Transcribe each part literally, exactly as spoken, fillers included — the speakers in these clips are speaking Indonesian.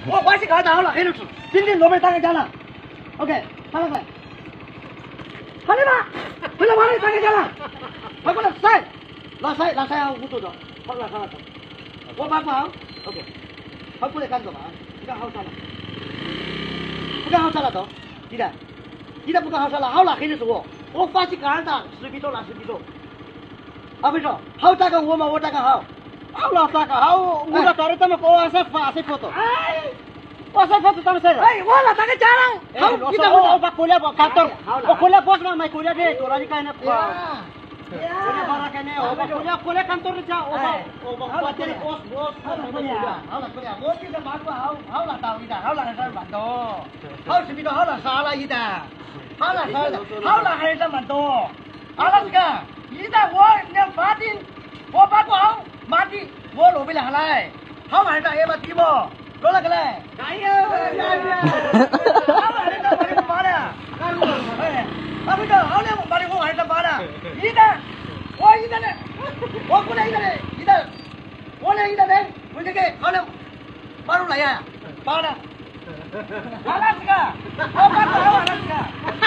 我把这个打好了，黑了，今天罗贝大概加了 ，OK， 好了，快，好了吧？回来，回来，大概加了，快过来塞，拉塞，拉塞啊，五度的，好了，好了，我把好 ，OK， 好过来看着吧，不干好杀了，不干好杀了都，记得，记得不干好杀了，好了，黑的是我，我发起杆打，十米多了，十米多，阿飞说，好打个我嘛，我打个好。 Allah saka hau mula kare tama ko asa fa asa foto ai asa foto tama sir ai wala taka jarang hau kita mau ba kuliah ba kantor o kuliah bos ma mai kuliah de torani kaina pa ya kuliah bara kaina o ba kuliah kuliah kantor ja o ba o ba kuliah bos bos kuliah hau la kuliah bos kita ba ko hau hau la tau ida hau la sa ban do hau si bido hau la sa la ida hau la sa hau la hai sa ban do alaska ida wo nyam fatin wo ba ko hau mati, gua lo bilang halai. Kau mana tak hebat tibo? Lo lah kelai. Kaya, kaya. Kau mana tak balik ke mana? Apa itu? Kau ni balik ke mana tak mana? Ida, oh ida ni, oh kau ni ida ni, ida, oh ni ida ni. Kau ni ke? Kau ni baru lah ya, mana? Alas ka? Oh baru awak alas ka?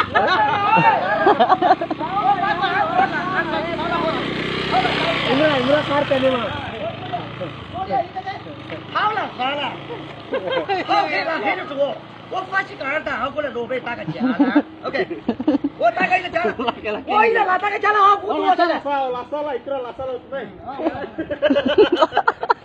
Oh baru awak alas. Ini lah, ini lah kartu ni mah. Hau lah, hau lah. Hau ni lah, ni tu gua. Gua pasti kartu dah, gua le lobe tak kerja lah. Okay. Gua tak kerja jalan. Oh ini lah, tak kerja jalan. Aku tu lah. Lasal, lasal lah, ikra lasal lah.